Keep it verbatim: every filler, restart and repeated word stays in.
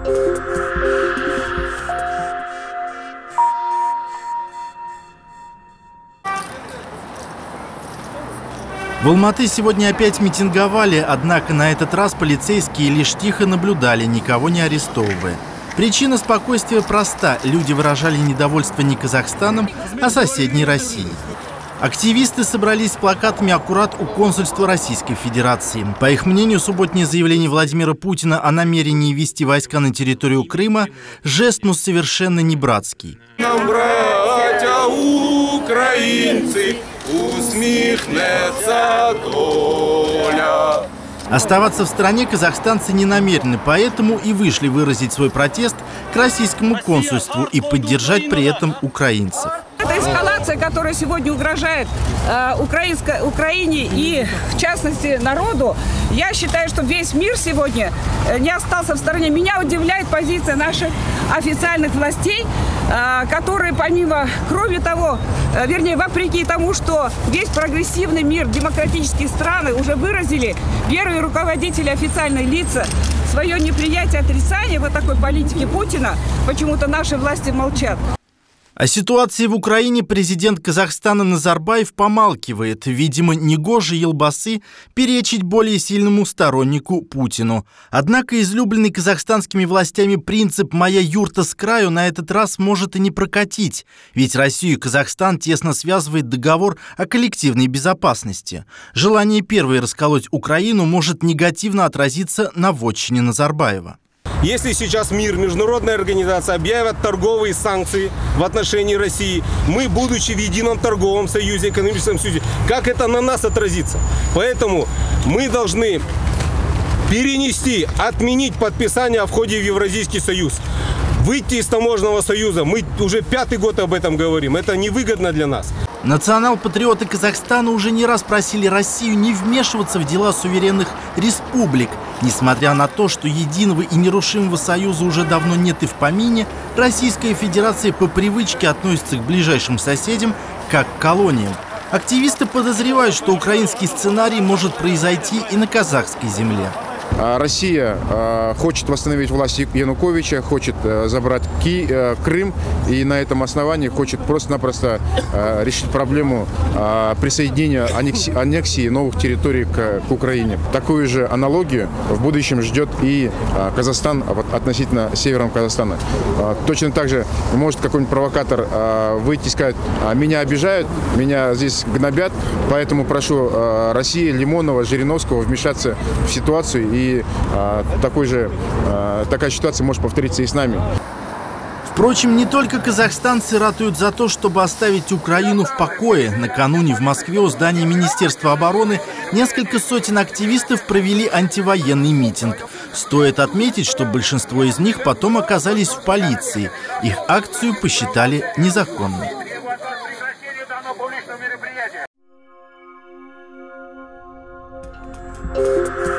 В Алматы сегодня опять митинговали, однако на этот раз полицейские лишь тихо наблюдали, никого не арестовывая. Причина спокойствия проста. Люди выражали недовольство не Казахстаном, а соседней Россией. Активисты собрались с плакатами аккурат у консульства Российской Федерации. По их мнению, субботнее заявление Владимира Путина о намерении ввести войска на территорию Крыма – жест, ну, совершенно не братский. Нам, братья украинцы, усмехнется доля. Оставаться в стране казахстанцы не намерены, поэтому и вышли выразить свой протест к российскому консульству и поддержать при этом украинцев. Это эскалация, которая сегодня угрожает э, украинской, Украине и, в частности, народу. Я считаю, что весь мир сегодня не остался в стороне. Меня удивляет позиция наших официальных властей, э, которые, помимо, кроме того, э, вернее, вопреки тому, что весь прогрессивный мир, демократические страны уже выразили, первые руководители, официальные лица, свое неприятие, отрицание вот такой политики Путина, почему-то наши власти молчат. О ситуации в Украине президент Казахстана Назарбаев помалкивает. Видимо, негоже елбасы перечить более сильному стороннику Путину. Однако излюбленный казахстанскими властями принцип «моя юрта с краю» на этот раз может и не прокатить. Ведь Россию и Казахстан тесно связывает договор о коллективной безопасности. Желание первой расколоть Украину может негативно отразиться на вотчине Назарбаева. Если сейчас мир, международная организация объявят торговые санкции в отношении России, мы, будучи в едином торговом союзе, экономическом союзе, как это на нас отразится? Поэтому мы должны перенести, отменить подписание о входе в Евразийский союз. Выйти из таможенного союза, мы уже пятый год об этом говорим, это невыгодно для нас. Национал-патриоты Казахстана уже не раз просили Россию не вмешиваться в дела суверенных республик. Несмотря на то, что единого и нерушимого союза уже давно нет и в помине, Российская Федерация по привычке относится к ближайшим соседям как к колониям. Активисты подозревают, что украинский сценарий может произойти и на казахской земле. Россия э, хочет восстановить власть Януковича, хочет э, забрать Ки, э, Крым и на этом основании хочет просто-напросто э, решить проблему э, присоединения, аннексии, аннексии новых территорий к, к Украине. Такую же аналогию в будущем ждет и э, Казахстан относительно северного Казахстана. Э, точно так же может какой-нибудь провокатор э, выйти и сказать: меня обижают, меня здесь гнобят, поэтому прошу э, России, Лимонова, Жириновского вмешаться в ситуацию и И а, такой же, а, такая ситуация может повториться и с нами. Впрочем, не только казахстанцы ратуют за то, чтобы оставить Украину в покое. Накануне в Москве у здания Министерства обороны несколько сотен активистов провели антивоенный митинг. Стоит отметить, что большинство из них потом оказались в полиции. Их акцию посчитали незаконной. Thank you.